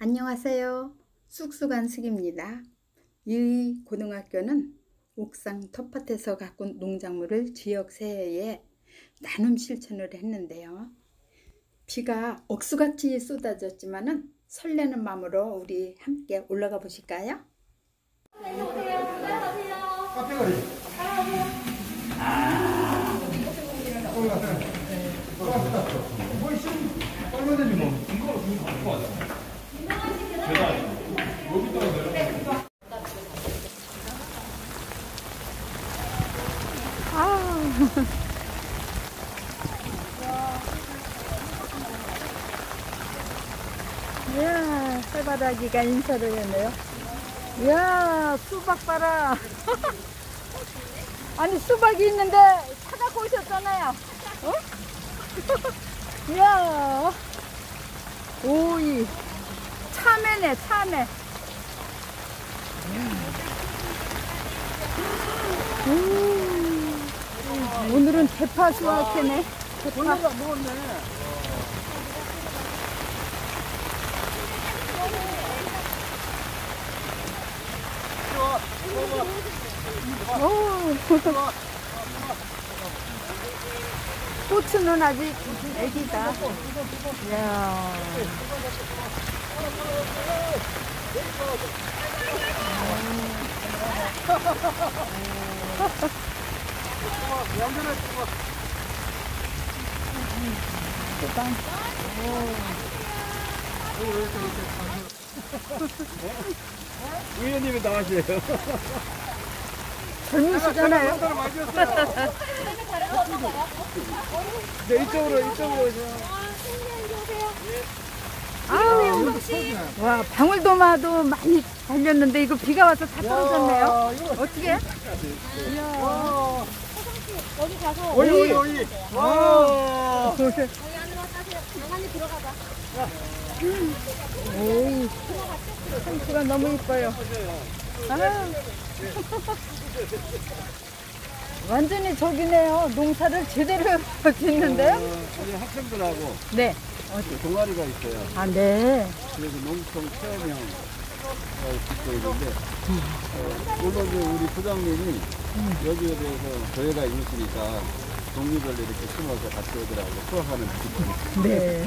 안녕하세요. 쑥쑥한숙입니다. 이 고등학교는 옥상 텃밭에서 가꾼 농작물을 지역 세해에 나눔 실천을 했는데요. 비가 억수같이 쏟아졌지만은 설레는 마음으로 우리 함께 올라가 보실까요? 이야, 해바라기가 인사를 했네요. 이야, 수박 봐라. 아니, 수박이 있는데 차 갖고 오셨잖아요. 어? 이야, 오이. 참외네, 참외. 오늘은 대파 수확해네. 대파. 고추는 아직 애기다. 이야. 의원님이 나가세요. 젊으시잖아요. 네, 이쪽으로 아우, 와, 방울토마토 많이 달렸는데 이거 비가 와서 다 떨어졌네요. 어떻게? 여기 가서 오이. 와. 여기 안으로 가세요. 안에 들어가봐. 오이, 상추가 너무 이뻐요. 아. 완전히 저기네요. 농사를 제대로 짓는데요? 우리 학생들하고 네. 동아리가 있어요. 아, 네. 그래서 농촌 체험형 짓고 있는데, 물론 이제 우리 부장님이 여기에 대해서 저희가 있으니까 종류별로 이렇게 심어서 같이 오더라고요. 수확하는 기분. 네.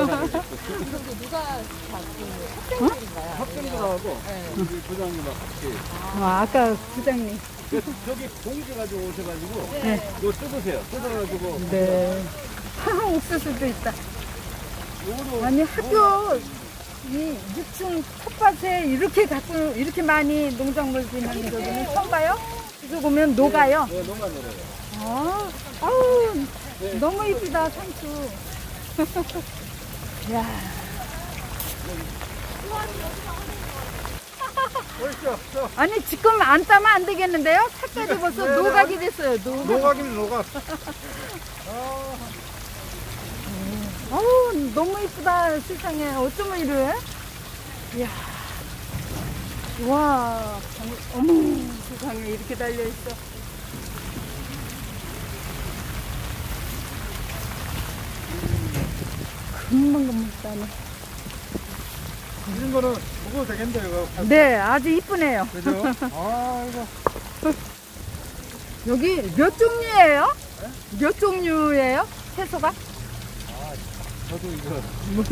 누가 학생들인가요? 학생들하고 우리 부장님하고 같이. 아까 부장님. 저기 공지 가지고 오셔가지고, 네. 이거 뜯으세요. 뜯어가지고. 네. 옥수수도 있다. 요거도 아니, 학교 이 6층 텃밭에 이렇게 많이 농작물 짓는 저기는 처음 봐요? 이거 보면 녹아요. 네, 농가 노래요. 아우, 너무 이쁘다, 상추. 야. 아니, 지금 안 따면 안 되겠는데요? 색깔이 벌써 노각이 됐어요. 노각이면 노각. 어우, 너무 이쁘다, 세상에. 어쩌면 이래? 이야. 와, 어머, 세상에 이렇게 달려있어. 금방 따네. 이런 거는 먹어도 되겠는데요, 이거. 네, 아주 이쁘네요. 그죠? 아, 이거. 여기 몇 종류예요? 몇 종류예요? 채소가? 저도 이거.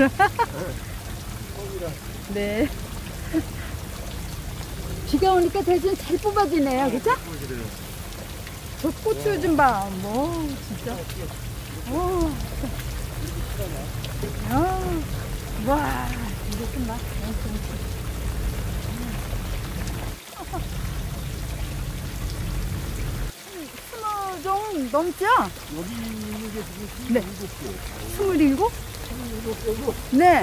네. 비가 오니까 대신 잘 뽑아지네요, 그죠? 저 고추 좀 봐. 뭐, 진짜. 오. 와, 이거 좀 봐. 스무 종 넘죠? 여기 있는 게 지금 네. 27개. 27? 네.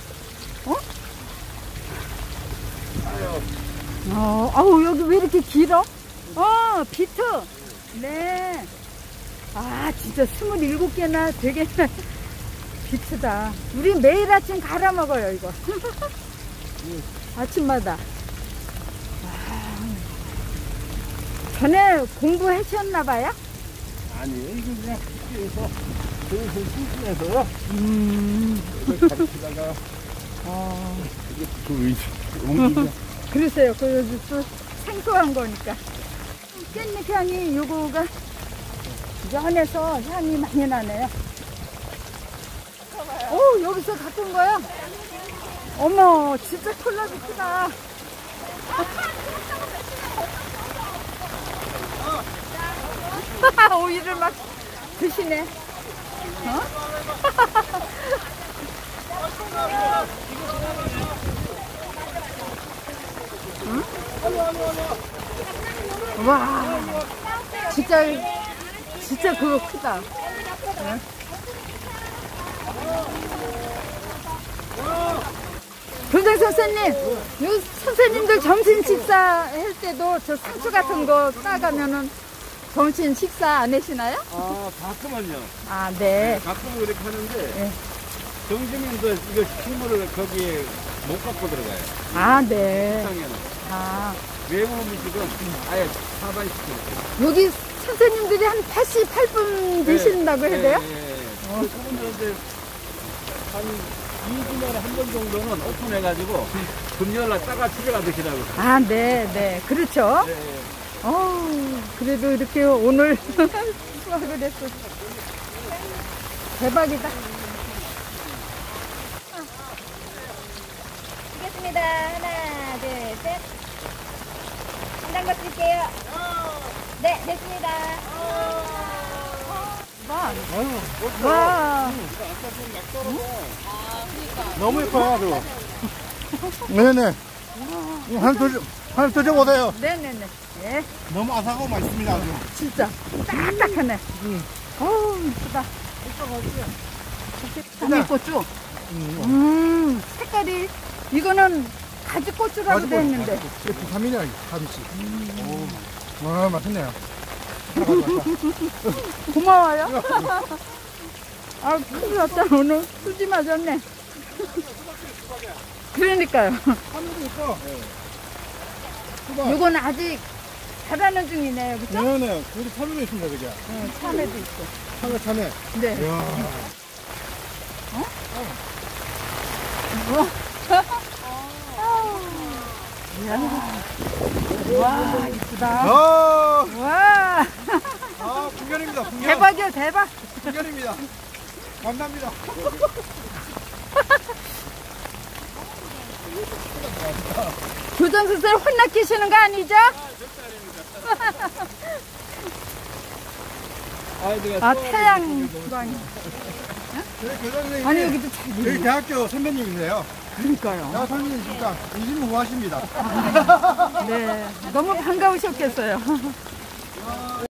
아우, 여기 왜 이렇게 길어? 비트. 네. 아, 진짜 27개나 되겠네. 비트다. 우리 매일 아침 갈아 먹어요, 이거. 아침마다. 전에 공부하셨나봐요? 아니에요. 이거 그냥 학교에서 저희서 심심해서요. 가르치다가 옮기면 그러세요. 그 또 생소한 거니까. 깻잎 향이 요거가 연해서 향이 많이 나네요. 오, 여기서 갖고 온 거야? 어머, 진짜 콜라도 크다. 오이를 막 드시네. 어? 응? 와, 진짜 그거 크다. 응? 교장 선생님, 요 선생님들 점심 식사할 때도 저 상추 같은 거 따가면은 점심 식사 안 하시나요? 아, 가끔은요. 아, 네. 가끔은 그렇게 하는데 네. 점심에도 이거 식물을 거기에 못 갖고 들어가요. 아, 네. 식당에는. 아, 외국 음식은 아예 사발시켜요. 여기 선생님들이 한 88분 드신다고 해야 돼요? 그분들 이제 한 2주년에 한 번 정도는 오픈해가지고 금요일날 따가 집에 가 드시라고. 아, 네, 네. 그렇죠. 네. 그래도 이렇게 오늘 수학을 했어. 대박이다. 드리겠습니다. 하나, 둘, 셋. 한 장 더 드릴게요. 네, 됐습니다. 와. 너무 예뻐요, 아주. 네네. 하나 드셔보세요. 네네네. 네. 너무 아삭하고 맛있습니다, 아주. 진짜 딱딱하네. 어우, 이쁘다. 장미고추. 색깔이 이거는 가지고추라고 되어 있는데. 비타민이야, 가미씨. 와, 맛있네요. 고마워요. 아, 큰일 났다. 오늘 수지 맞았네. 그러니까요. 하늘도 있어. 이건 아직 자라는 중이네요. 그죠? 네네. 우리 참외도 있습니다, 그죠? 응, 참외도 있어. 참외. 네. 이야. 와, 이쁘다. 와, 풍년입니다, 풍년. 대박이야, 대박. 풍년입니다. 감사합니다. 교장 선생님 혼나키시는 거 아니죠? 아, 태양 주방이. 아니, 여기도 잘 여기 대학교 선배님이세요. 그러니까요. 대학 선배님이니까 인심 우하십니다. 네, 너무 반가우셨겠어요.